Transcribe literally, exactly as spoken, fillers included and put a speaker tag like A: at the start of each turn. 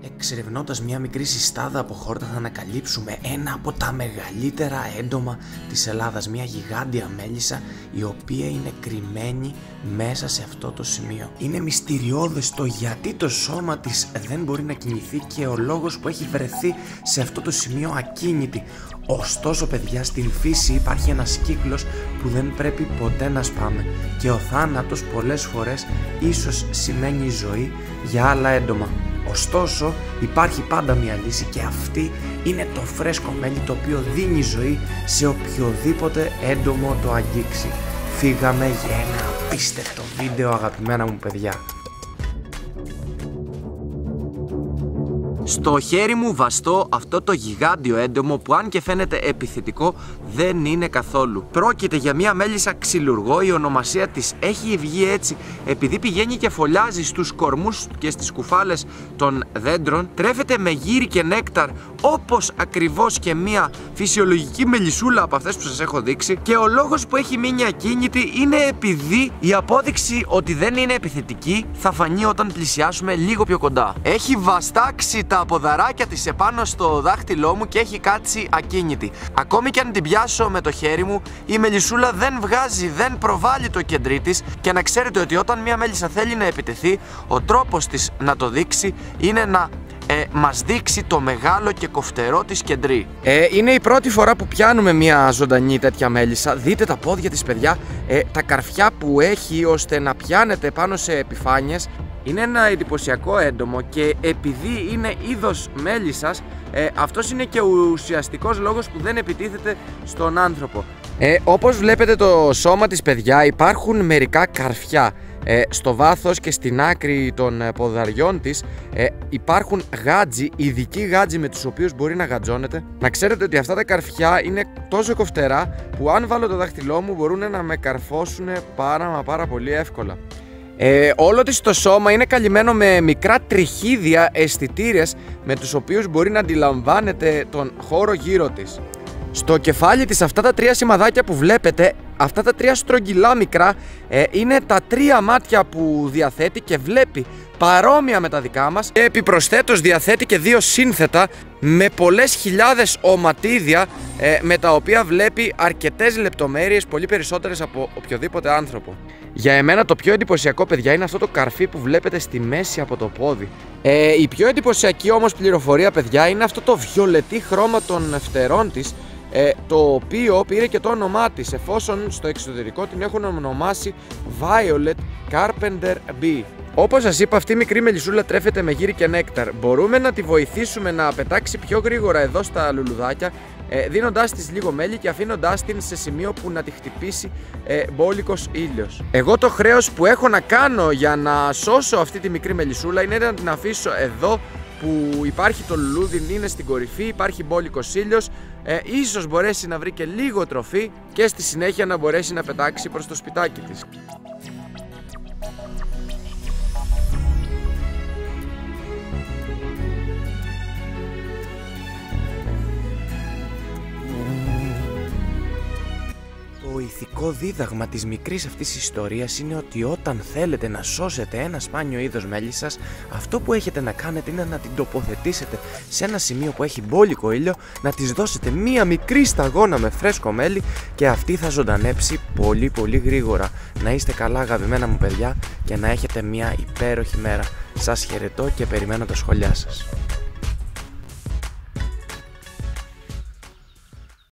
A: Εξερευνώντας μια μικρή συστάδα από χόρτα θα ανακαλύψουμε ένα από τα μεγαλύτερα έντομα της Ελλάδας, μια γιγάντια μέλισσα η οποία είναι κρυμμένη μέσα σε αυτό το σημείο. Είναι μυστηριώδες το γιατί το σώμα της δεν μπορεί να κινηθεί και ο λόγος που έχει βρεθεί σε αυτό το σημείο ακίνητη. Ωστόσο παιδιά, στην φύση υπάρχει ένας κύκλος που δεν πρέπει ποτέ να σπάμε και ο θάνατος πολλές φορές ίσως σημαίνει ζωή για άλλα έντομα. Ωστόσο υπάρχει πάντα μια λύση και αυτή είναι το φρέσκο μέλι, το οποίο δίνει ζωή σε οποιοδήποτε έντομο το αγγίξει. Φύγαμε για ένα απίστευτο βίντεο, αγαπημένα μου παιδιά. Στο χέρι μου βαστώ αυτό το γιγάντιο έντομο που, αν και φαίνεται επιθετικό, δεν είναι καθόλου. Πρόκειται για μια μέλισσα ξυλουργό, η ονομασία της έχει βγει έτσι επειδή πηγαίνει και φωλιάζει στους κορμούς και στις κουφάλες των δέντρων, τρέφεται με γύρι και νέκταρ όπως ακριβώς και μια φυσιολογική μελισσούλα από αυτές που σας έχω δείξει, και ο λόγος που έχει μείνει ακίνητη είναι επειδή η απόδειξη ότι δεν είναι επιθετική θα φανεί όταν πλησιάσουμε λίγο πιο κοντά. Έχει βαστάξει τα ποδαράκια της επάνω στο δάχτυλό μου και έχει κάτσει ακίνητη. Ακόμη και αν την πιάσω με το χέρι μου, η μελισσούλα δεν βγάζει, δεν προβάλλει το κεντρί της, και να ξέρετε ότι όταν μια μέλισσα θέλει να επιτεθεί, ο τρόπος της να το δείξει είναι να Ε, μας δείξει το μεγάλο και κοφτερό της κεντρί. Ε, είναι η πρώτη φορά που πιάνουμε μια ζωντανή τέτοια μέλισσα. Δείτε τα πόδια της παιδιά, ε, τα καρφιά που έχει ώστε να πιάνεται πάνω σε επιφάνειες. Είναι ένα εντυπωσιακό έντομο και επειδή είναι είδος μέλισσας, ε, αυτός είναι και ο ουσιαστικός λόγος που δεν επιτίθεται στον άνθρωπο. Ε, όπως βλέπετε το σώμα της παιδιά, υπάρχουν μερικά καρφιά. Ε, στο βάθος και στην άκρη των ε, ποδαριών της ε, υπάρχουν γάτζοι, ειδικοί γάτζοι με τους οποίους μπορεί να γατζώνεται. Να ξέρετε ότι αυτά τα καρφιά είναι τόσο κοφτερά που αν βάλω το δάχτυλό μου μπορούν να με καρφώσουν πάρα μα πάρα πολύ εύκολα. Ε, όλο της το σώμα είναι καλυμμένο με μικρά τριχίδια αισθητήρες με τους οποίους μπορεί να αντιλαμβάνεται τον χώρο γύρω της. Στο κεφάλι της αυτά τα τρία σημαδάκια που βλέπετε, αυτά τα τρία στρογγυλά μικρά, ε, είναι τα τρία μάτια που διαθέτει και βλέπει παρόμοια με τα δικά μας, και επιπροσθέτως διαθέτει και δύο σύνθετα με πολλές χιλιάδες οματίδια, ε, με τα οποία βλέπει αρκετές λεπτομέρειες, πολύ περισσότερες από οποιοδήποτε άνθρωπο. Για εμένα το πιο εντυπωσιακό, παιδιά, είναι αυτό το καρφί που βλέπετε στη μέση από το πόδι. Ε, η πιο εντυπωσιακή όμως πληροφορία, παιδιά, είναι αυτό το βιολετή χρώμα των φτερών της, Ε, το οποίο πήρε και το όνομά της, εφόσον στο εξωτερικό την έχουν ονομάσει Violet Carpenter Bee. Όπως σας είπα, αυτή η μικρή μελισσούλα τρέφεται με γύρι και νέκταρ. Μπορούμε να τη βοηθήσουμε να πετάξει πιο γρήγορα εδώ στα λουλουδάκια, ε, δίνοντάς της λίγο μέλι και αφήνοντάς την σε σημείο που να τη χτυπήσει ε, μπόλικος ήλιος. Εγώ το χρέος που έχω να κάνω για να σώσω αυτή τη μικρή μελισσούλα είναι να την αφήσω εδώ που υπάρχει το λουλούδι, είναι στην κορυφή, υπάρχει μπόλικος ήλιος, ε, ίσως μπορέσει να βρει και λίγο τροφή και στη συνέχεια να μπορέσει να πετάξει προς το σπιτάκι της. Το ηθικό δίδαγμα της μικρής αυτής ιστορίας είναι ότι όταν θέλετε να σώσετε ένα σπάνιο είδος μέλισσας, αυτό που έχετε να κάνετε είναι να την τοποθετήσετε σε ένα σημείο που έχει μπόλικο ήλιο, να της δώσετε μία μικρή σταγόνα με φρέσκο μέλι και αυτή θα ζωντανέψει πολύ πολύ γρήγορα. Να είστε καλά, αγαπημένα μου παιδιά, και να έχετε μία υπέροχη μέρα. Σας χαιρετώ και περιμένω τα σχόλιά σας.